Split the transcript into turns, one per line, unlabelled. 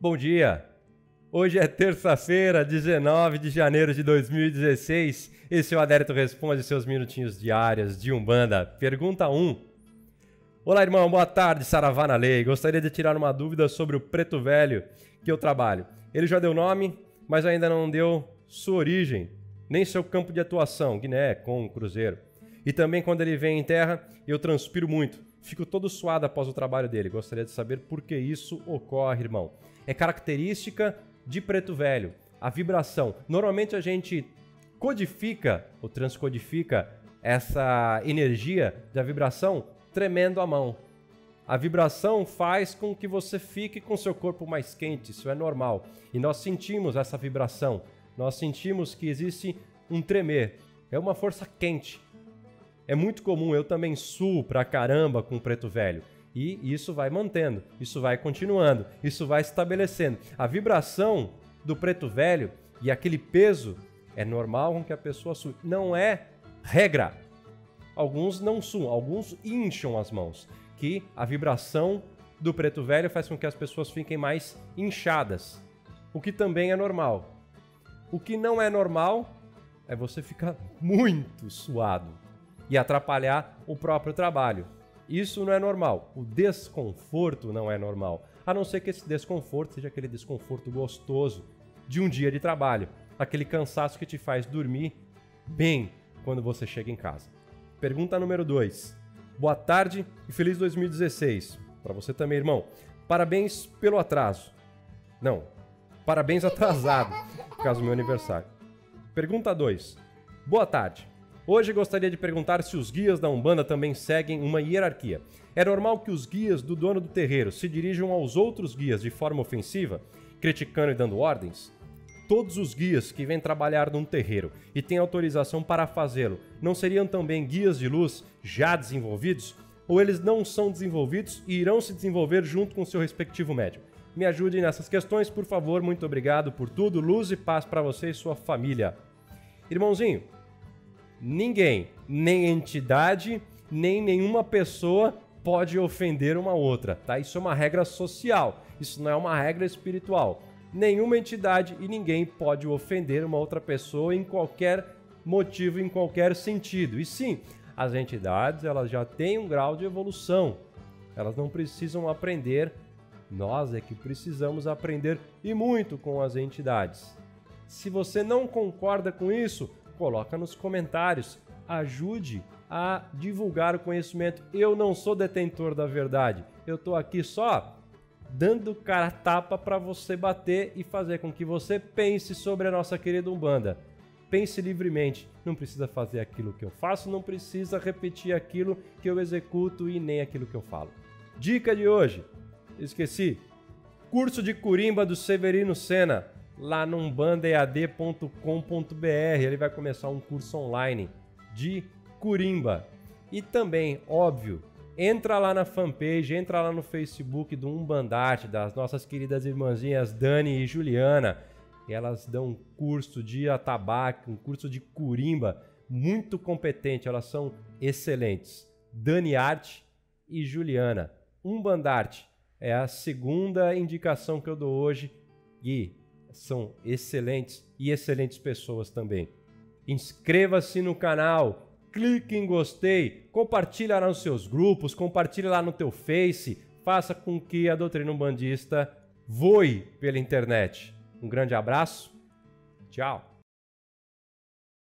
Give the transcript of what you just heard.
Bom dia! Hoje é terça-feira, 19 de janeiro de 2016. Esse é o Adérito Responde, seus minutinhos diários de Umbanda. Pergunta 1. Olá, irmão. Boa tarde, Saravá na lei. Gostaria de tirar uma dúvida sobre o preto velho que eu trabalho. Ele já deu nome, mas ainda não deu sua origem, nem seu campo de atuação, Guiné, Congo, Cruzeiro. E também quando ele vem em terra, eu transpiro muito. Fico todo suado após o trabalho dele. Gostaria de saber por que isso ocorre, irmão. É característica de preto velho, a vibração. Normalmente a gente codifica ou transcodifica essa energia da vibração tremendo a mão. A vibração faz com que você fique com seu corpo mais quente, isso é normal. E nós sentimos essa vibração, nós sentimos que existe um tremer, é uma força quente. É muito comum, eu também suo pra caramba com o preto velho. E isso vai mantendo, isso vai continuando, isso vai estabelecendo. A vibração do preto velho e aquele peso é normal com que a pessoa sue. Não é regra. Alguns não suam, alguns incham as mãos. Que a vibração do preto velho faz com que as pessoas fiquem mais inchadas. O que também é normal. O que não é normal é você ficar muito suado e atrapalhar o próprio trabalho. Isso não é normal. O desconforto não é normal. A não ser que esse desconforto seja aquele desconforto gostoso de um dia de trabalho. Aquele cansaço que te faz dormir bem quando você chega em casa. Pergunta número 2. Boa tarde e feliz 2016. Para você também, irmão. Parabéns pelo atraso. Não, parabéns atrasado, por causa do meu aniversário. Pergunta 2. Boa tarde. Hoje gostaria de perguntar se os guias da Umbanda também seguem uma hierarquia. É normal que os guias do dono do terreiro se dirijam aos outros guias de forma ofensiva, criticando e dando ordens? Todos os guias que vêm trabalhar num terreiro e têm autorização para fazê-lo, não seriam também guias de luz já desenvolvidos? Ou eles não são desenvolvidos e irão se desenvolver junto com seu respectivo médium? Me ajudem nessas questões, por favor. Muito obrigado por tudo. Luz e paz para você e sua família. Irmãozinho, ninguém, nem entidade, nem nenhuma pessoa pode ofender uma outra, tá? Isso é uma regra social, isso não é uma regra espiritual. Nenhuma entidade e ninguém pode ofender uma outra pessoa em qualquer motivo, em qualquer sentido. E sim, as entidades elas já têm um grau de evolução, elas não precisam aprender, nós é que precisamos aprender e muito com as entidades. Se você não concorda com isso, coloca nos comentários, ajude a divulgar o conhecimento. Eu não sou detentor da verdade, eu estou aqui só dando cara a tapa para você bater e fazer com que você pense sobre a nossa querida Umbanda. Pense livremente, não precisa fazer aquilo que eu faço, não precisa repetir aquilo que eu executo e nem aquilo que eu falo. Dica de hoje, esqueci, curso de Curimba do Severino Sena, lá no umbandaead.com.br, ele vai começar um curso online de Curimba. E também, óbvio, entra lá na fanpage, entra lá no Facebook do Umbandarte, das nossas queridas irmãzinhas Dani e Juliana. E elas dão um curso de atabaque, um curso de Curimba, muito competente, elas são excelentes. Dani Arte e Juliana. Umbandarte é a segunda indicação que eu dou hoje e são excelentes e excelentes pessoas também. Inscreva-se no canal. Clique em gostei, compartilha lá nos seus grupos, compartilha lá no teu Face, faça com que a doutrina umbandista voe pela internet. Um grande abraço, tchau!